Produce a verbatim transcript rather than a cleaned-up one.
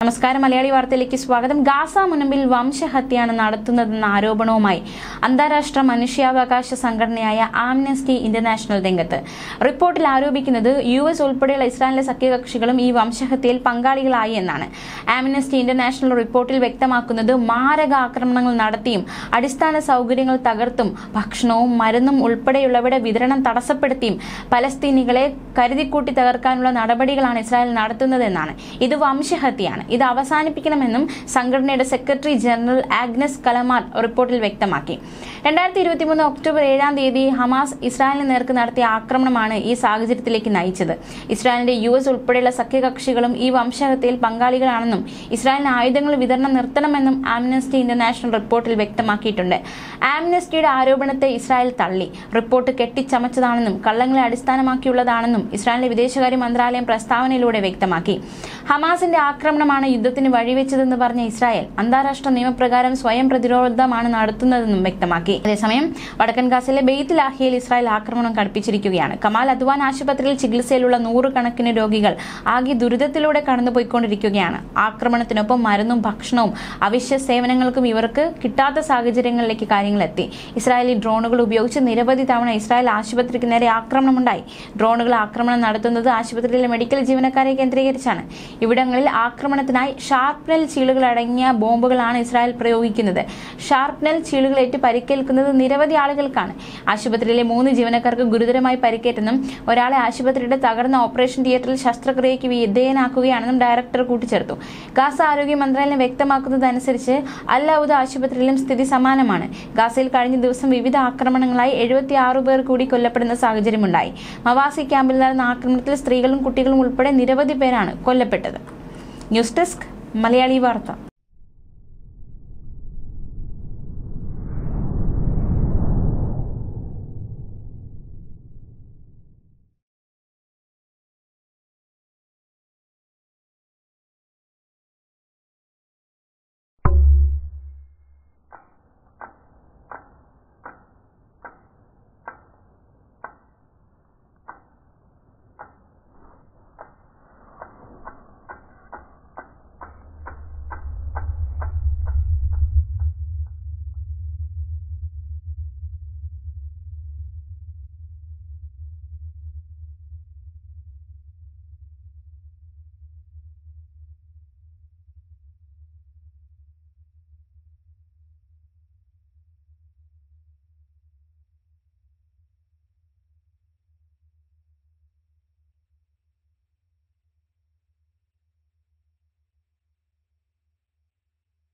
നമസ്കാരം. മലയാളി വാർത്തയിലേക്ക് സ്വാഗതം. ഗാസ മുനമ്പിൽ വംശഹത്യയാണ് നടത്തുന്നതെന്ന ആരോപണവുമായി അന്താരാഷ്ട്ര മനുഷ്യാവകാശ സംഘടനയായ ആംനസ്റ്റി ഇന്റർനാഷണൽ രംഗത്ത്. റിപ്പോർട്ടിൽ ആരോപിക്കുന്നത് യു എസ് ഉൾപ്പെടെയുള്ള ഇസ്രായേലിലെ സഖ്യകക്ഷികളും ഈ വംശഹത്യയിൽ പങ്കാളികളായി എന്നാണ്. ആംനസ്റ്റി ഇന്റർനാഷണൽ റിപ്പോർട്ടിൽ വ്യക്തമാക്കുന്നത് മാരക ആക്രമണങ്ങൾ നടത്തിയും അടിസ്ഥാന സൗകര്യങ്ങൾ തകർത്തും ഭക്ഷണവും മരുന്നും ഉൾപ്പെടെയുള്ളവയുടെ വിതരണം തടസ്സപ്പെടുത്തിയും പലസ്തീനികളെ കരുതിക്കൂട്ടി തകർക്കാനുള്ള നടപടികളാണ് ഇസ്രായേൽ നടത്തുന്നതെന്നാണ്. ഇത് വംശഹത്യയാണ്. ഇത് അവസാനിപ്പിക്കണമെന്നും സംഘടനയുടെ സെക്രട്ടറി ജനറൽ ആഗ്നസ് കലമാറ്റ് റിപ്പോർട്ടിൽ വ്യക്തമാക്കി. രണ്ടായിരത്തി ഇരുപത്തി മൂന്ന് ഒക്ടോബർ ഏഴാം തീയതി ഹമാസ് ഇസ്രായേലിന് നേർക്ക് നടത്തിയ ആക്രമണമാണ് ഈ സാഹചര്യത്തിലേക്ക് നയിച്ചത്. ഇസ്രായേലിന്റെ യു എസ് ഉൾപ്പെടെയുള്ള സഖ്യകക്ഷികളും ഈ വംശഹത്യയിൽ പങ്കാളികളാണെന്നും ഇസ്രായേലിന് ആയുധങ്ങൾ വിതരണം നിർത്തണമെന്നും ആംനസ്റ്റി ഇന്റർനാഷണൽ റിപ്പോർട്ടിൽ വ്യക്തമാക്കിയിട്ടുണ്ട്. ആംനസ്റ്റിയുടെ ആരോപണത്തെ ഇസ്രായേൽ തള്ളി. റിപ്പോർട്ട് കെട്ടിച്ചമച്ചതാണെന്നും കള്ളങ്ങളെ അടിസ്ഥാനമാക്കിയുള്ളതാണെന്നും ഇസ്രായേലിന്റെ വിദേശകാര്യ മന്ത്രാലയം പ്രസ്താവനയിലൂടെ വ്യക്തമാക്കി. ഹമാസിന്റെ ആക്രമണമാണ് യുദ്ധത്തിന് വഴിവെച്ചതെന്ന് പറഞ്ഞ ഇസ്രായേൽ അന്താരാഷ്ട്ര നിയമപ്രകാരം സ്വയം പ്രതിരോധമാണ് നടത്തുന്നതെന്നും വ്യക്തമാക്കി. അതേസമയം വടക്കൻ ഗാസയിലെ ബെയ്ത്ത് ലാഹിയയിൽ ഇസ്രായേൽ ആക്രമണം കടുപ്പിച്ചിരിക്കുകയാണ്. കമാൽ അദ്വാൻ ആശുപത്രിയിൽ ചികിത്സയിലുള്ള നൂറുകണക്കിന് രോഗികൾ ആകെ ദുരിതത്തിലൂടെ കടന്നുപോയിക്കൊണ്ടിരിക്കുകയാണ്. ആക്രമണത്തിനൊപ്പം മരുന്നും ഭക്ഷണവും അവശ്യ സേവനങ്ങൾക്കും ഇവർക്ക് കിട്ടാത്ത സാഹചര്യങ്ങളിലേക്ക് കാര്യങ്ങൾ എത്തി. ഇസ്രായേലി ഡ്രോണുകൾ ഉപയോഗിച്ച് നിരവധി തവണ ഇസ്രായേൽ ആശുപത്രിക്ക് നേരെ ആക്രമണമുണ്ടായി. ഡ്രോണുകൾ ആക്രമണം നടത്തുന്നത് ആശുപത്രിയിലെ മെഡിക്കൽ ജീവനക്കാരെ കേന്ദ്രീകരിച്ചാണ്. ഇവിടങ്ങളിൽ ആക്രമണത്തിനായി ഷാർപ്നെൽ ചീളുകൾ അടങ്ങിയ ബോംബുകളാണ് ഇസ്രായേൽ പ്രയോഗിക്കുന്നത്. ഷാർപ്നെൽ ചീളുകളേറ്റ് പരിക്കേൽക്കുന്നത് നിരവധി ആളുകൾക്കാണ്. ആശുപത്രിയിലെ മൂന്ന് ജീവനക്കാർക്ക് ഗുരുതരമായി പരിക്കേറ്റെന്നും ഒരാളെ ആശുപത്രിയുടെ തകർന്ന ഓപ്പറേഷൻ തിയേറ്ററിൽ ശസ്ത്രക്രിയയ്ക്ക് വിധേയനാക്കുകയാണെന്നും ഡയറക്ടർ കൂട്ടിച്ചേർത്തു. ഗാസ ആരോഗ്യ മന്ത്രാലയം വ്യക്തമാക്കുന്നതനുസരിച്ച് അൽ ഔദ ആശുപത്രിയിലും സ്ഥിതി സമാനമാണ്. ഗാസയിൽ കഴിഞ്ഞ ദിവസം വിവിധ ആക്രമണങ്ങളായി എഴുപത്തി ആറ് പേർ കൂടി കൊല്ലപ്പെടുന്ന സാഹചര്യമുണ്ടായി. മവാസി ക്യാമ്പിൽ നടന്ന ആക്രമണത്തിൽ സ്ത്രീകളും കുട്ടികളും ഉൾപ്പെടെ നിരവധി പേരാണ് കൊല്ലപ്പെട്ടത്. ന്യൂസ് ഡെസ്ക് മലയാളി വാർത്ത.